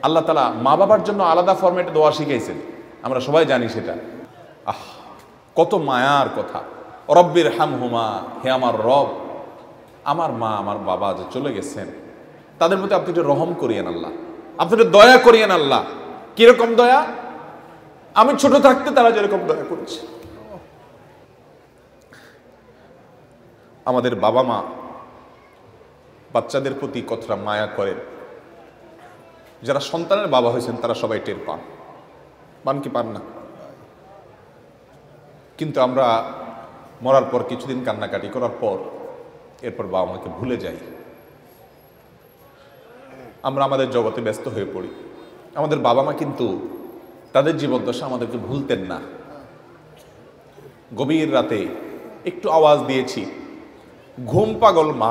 আল্লাহ তাআলা মা বাবার জন্য আলাদা ফরম্যাটে দোয়া শিখাইছেন, আমরা সবাই জানি সেটা। কত মায়ার কথা। রব্বির হামহুমা, হে আমার রব, আমার মা আমার বাবা যে চলে গেছেন তাদের মধ্যে আপনি একটু রহম করিয়েন আল্লাহ, আপনি একটু দয়া করিয়েন আল্লাহ। কিরকম দয়া? আমি ছোট থাকতে তারা যেরকম দয়া করেছে। আমাদের বাবা মা বাচ্চাদের প্রতি কতটা মায়া করেন, যারা সন্তানের বাবা হয়েছেন তারা সবাই টের পান কি পান না? কিন্তু আমরা মরার পর কিছুদিন কান্নাকাটি করার পর এরপর বাবা মাকে ভুলে যাই। আমরা আমাদের জগতে ব্যস্ত হয়ে পড়ি। আমাদের বাবা মা কিন্তু তাদের জীবদ্দশা আমাদেরকে ভুলতেন না। গভীর রাতে একটু আওয়াজ দিয়েছি, ঘুম পাগল মা,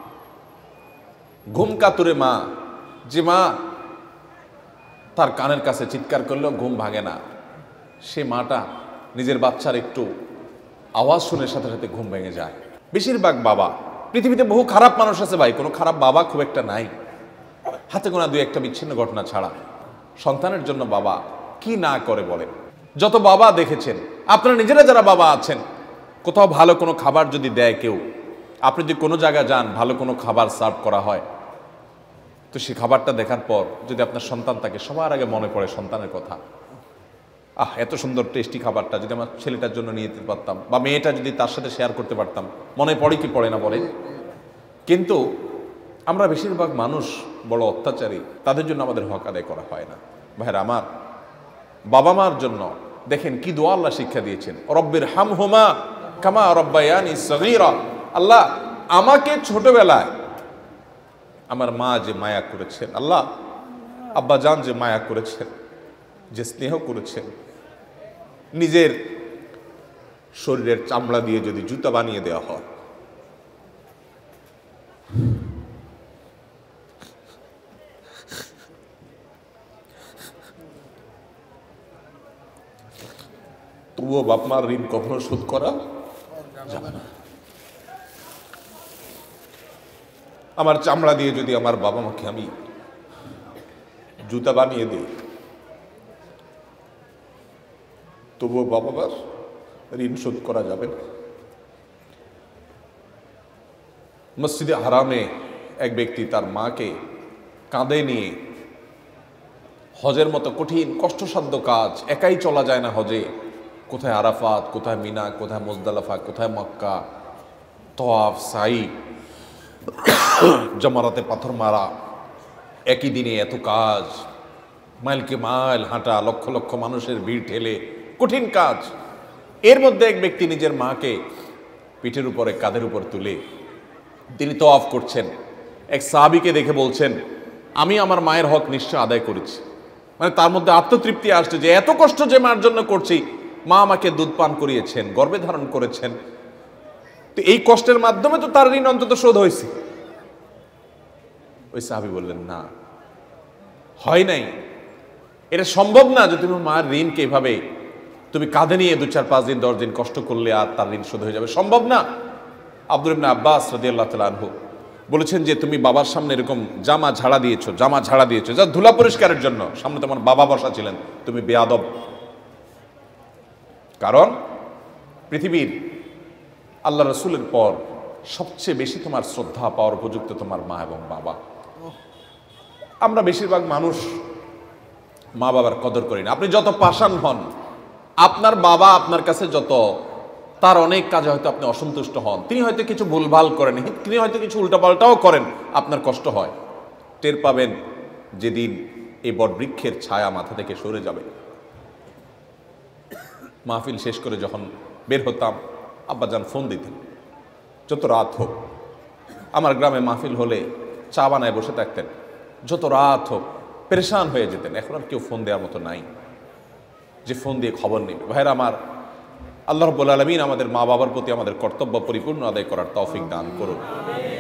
ঘুম কাতুরে মা, যে মা তার কানের কাছে চিৎকার করলেও ঘুম ভাঙে না, সে মাটা নিজের বাচ্চার একটু আওয়াজ শুনে সাথে সাথে ঘুম ভেঙে যায়। বেশিরভাগ বাবা, পৃথিবীতে বহু খারাপ মানুষ আছে ভাই, কোনো খারাপ বাবা খুব একটা নাই, হাতে গোনা দুই একটা বিচ্ছিন্ন ঘটনা ছাড়া। সন্তানের জন্য বাবা কি না করে বলেন। যত বাবা দেখেছেন, আপনারা নিজেরা যারা বাবা আছেন, কোথাও ভালো কোনো খাবার যদি দেয় কেউ, আপনি যদি কোনো জায়গায় যান ভালো কোনো খাবার সার্ভ করা হয়, তো সেই খাবারটা দেখার পর যদি আপনার সন্তান থাকে, সবার আগে মনে পড়ে সন্তানের কথা। এত সুন্দর টেস্টি খাবারটা যদি আমার ছেলেটার জন্য নিয়ে যেতে পারতাম, বা মেয়েটা যদি তার সাথে শেয়ার করতে পারতাম, মনে পড়ে কি পড়ে না বলে? কিন্তু আমরা বেশিরভাগ মানুষ বড় অত্যাচারী, তাদের জন্য আমাদের হক আদায় করা হয় না। ভাইরা আমার, বাবা মার জন্য দেখেন কি দোয়া আল্লাহ শিক্ষা দিয়েছেন, রব্বির হামহুমা কামা রব্বায়ানি সগীরা। আল্লাহ আমাকে ছোটবেলায় আমার মা যে মায়া করেছেন, আল্লাহ আব্বা জান যে মায়া করেছেন, যে স্নেহ করেছেন, নিজের শরীরের চামড়া দিয়ে যদি জুতা বানিয়ে দেওয়া হয়, তবুও বাপ মার ঋণ কখনো শোধ করা যাবে না। আমার চামড়া দিয়ে যদি আমার বাবা মাকে আমি জুতা বানিয়ে দিই, তবুও বাবা মার ঋণ শোধ করা যাবে না। মসজিদে হারামে এক ব্যক্তি তার মাকে কাঁধে নিয়ে হজের মতো কঠিন কষ্টসাধ্য কাজ, একাই চলা যায় না হজে, কোথায় আরাফাত, কোথায় মিনা, কোথায় মুজদালিফা, কোথায় মক্কা, তওয়াফ, সাই, জামারাতে পাথর মারা, একই দিনে এত কাজ, মাইলকে মাইল হাঁটা, লক্ষ লক্ষ মানুষের ভিড় ঠেলে, কঠিন কাজ। এর মধ্যে এক ব্যক্তি নিজের মাকে পিঠের উপরে, কাঁধের উপর তুলে তিনি তওয়াফ করছেন। এক সাহাবীকে দেখে বলছেন, আমি আমার মায়ের হক নিশ্চয় আদায় করেছি। মানে তার মধ্যে আত্মতৃপ্তি আসছে যে এত কষ্ট যে মার জন্য করছি, মা আমাকে দুধ পান করিয়েছেন, গর্ভে ধারণ করেছেন, তো এই কষ্টের মাধ্যমে তো তার ঋণ অন্তত শোধ হয়েছে। ওই সাহাবী বললেন, না, হয় নাই, এটা সম্ভব না যে তুমি মার ঋণকে এভাবে তুমি কাঁধে নিয়ে 2-4-5 দিন 10 দিন কষ্ট করলে আর তার ঋণ শোধ হয়ে যাবে, সম্ভব না। আব্দুল ইবনে আব্বাস রাদিয়াল্লাহু তাআলা আনহু বলেছেন যে তুমি বাবার সামনে এরকম জামা ঝাড়া দিয়েছো যা ধুলা পরিষ্কারের জন্য, সামনে তোমার বাবা বসা ছিলেন, তুমি বেয়াদব। কারণ পৃথিবীর আল্লাহ রাসূলের পর সবচেয়ে বেশি তোমার শ্রদ্ধা পাওয়ার উপযুক্ত তোমার মা এবং বাবা। আমরা বেশিরভাগ মানুষ মা বাবার কদর করি না। আপনি যত পাষাণ হন, আপনার বাবা আপনার কাছে যত, তার অনেক কাজে হয়তো আপনি অসন্তুষ্ট হন, তিনি হয়তো কিছু ভুলভাল করেন, তিনি হয়তো কিছু উল্টাপাল্টাও করেন, আপনার কষ্ট হয়। টের পাবেন যেদিন এই বটবৃক্ষের ছায়া মাথা থেকে সরে যাবে। মাহফিল শেষ করে যখন বের হতাম, আব্বাজান ফোন দিতেন, যত রাত হোক। আমার গ্রামে মাহফিল হলে চা বানায় বসে থাকতেন, যত রাত হোক, পেরেশান হয়ে যেতেন। এখন আর কেউ ফোন দেওয়ার মতো নাই যে ফোন দিয়ে খবর নেবে। ভাইরা আমার, আল্লাহ রাব্বুল আলামিন আমাদের মা বাবার প্রতি আমাদের কর্তব্য পরিপূর্ণ আদায় করার তৌফিক দান করুন।